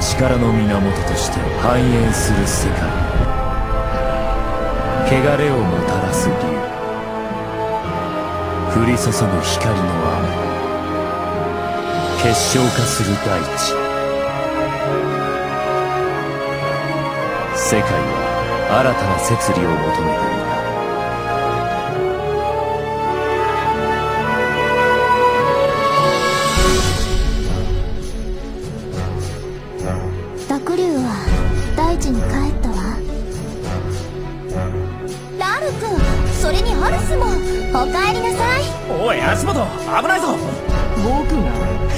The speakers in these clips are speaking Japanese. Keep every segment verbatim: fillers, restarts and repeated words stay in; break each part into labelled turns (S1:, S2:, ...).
S1: 力の源として繁栄する世界、汚れをもたらす竜、降り注ぐ光の雨、結晶化する大地。世界は新たな摂理を求めていた。
S2: 濁流は大地に帰ったわ。ラル君、それにアルスもおかえりなさい。
S1: おい足元危ないぞ。
S3: 僕が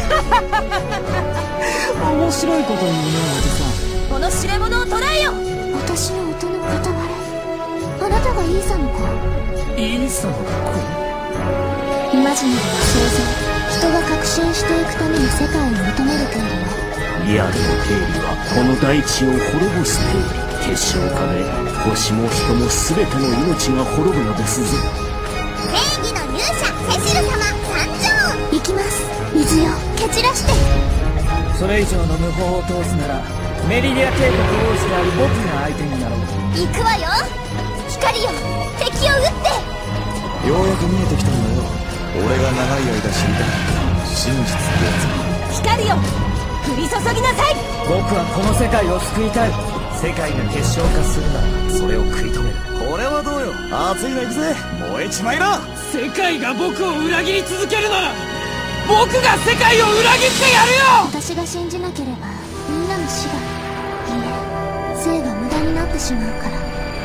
S3: 面白いこと言うねおじさん。
S2: この知れ者を捕らえよ。私の音の片割れ、あなたがイーサの子？
S1: イーサの子？
S2: イマジナリは生前、人が革新していくために世界を求めるけれども、
S1: リアルの定理はこの大地を滅ぼす定理。結晶化で星も人も全ての命が滅ぶのですぞ。
S2: 正義の勇者セシル様参上。行きます。水よ、蹴散らして。
S3: それ以上の無法を通すならメリディア帝国王子である僕が相手になろう。
S2: 行くわよ。光よ、敵を撃って。
S4: ようやく見えてきたんだよ、俺が長い間知りたい真実ってやつ。
S2: 光よ、降り注ぎなさい。
S3: 僕はこの世界を救いたい。
S1: 世界が結晶化するならそれを食い止める。
S4: これはどうよ、熱いな、行くぜ、燃えちまいな。
S3: 世界が僕を裏切り続けるなら僕が世界を裏切ってやるよ。
S2: 私が信じなければみんなの死が、いいえ、生が無駄になってしまうから。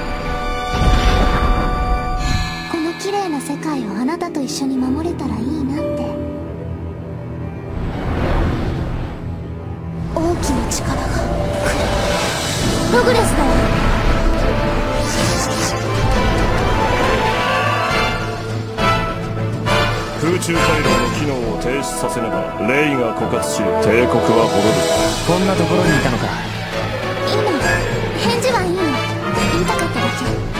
S2: この綺麗な世界をあなたと一緒に守れたらいいなって。大きな力が来る。ログレスだわ。
S5: 空中回廊の機能を停止させねばレイが枯渇し帝国は滅ぶ。
S3: こんなところにいたのか。
S2: いいの、返事はいいの、言いたかっただ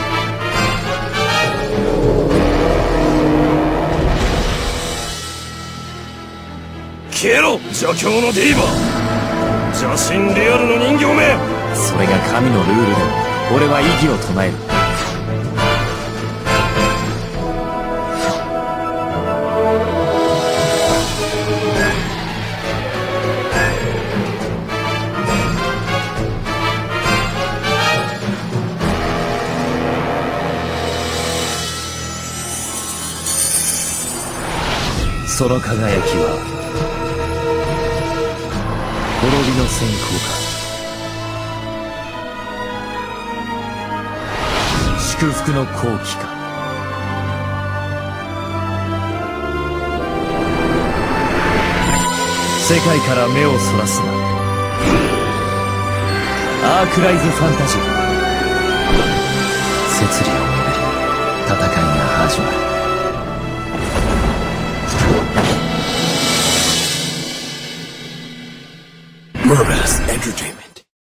S2: け。
S5: 消えろ邪教のディーバー、邪神リアルの人形め。
S1: それが神のルールでも俺は異議を唱える。その輝きは滅びの閃光か、祝福の好機か。世界から目をそらすな。アークライズファンタジー。摂理をめぐり戦いが始まる。Murderous Entertainment.